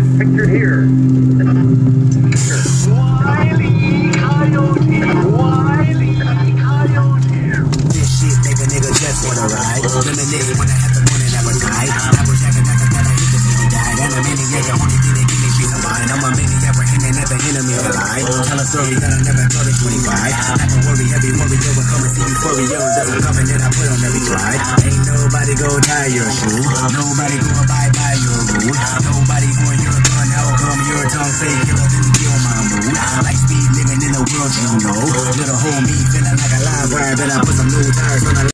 Pictured here. Wile E. Coyote. Wile E. Coyote. This shit make a nigga just wanna ride. Reminisce when I had the morning appetite. I was having nothing that I hit the city died. And a maniac, the only thing that give me peace of mind. I'm a maniac, apprehending at the enemy alive. Tell a story that I never told at 25. Not to worry, heavy warrior will come and see euphoria. Doesn't come and then I put on every ride. Ain't nobody go tie your shoe. Nobody go abide by your rule. Nobody going your gun. How come your tongue say killer didn't kill my mood? Like speed living in the world, you know. Little homie feeling like a live wire. Then I put some new tires on the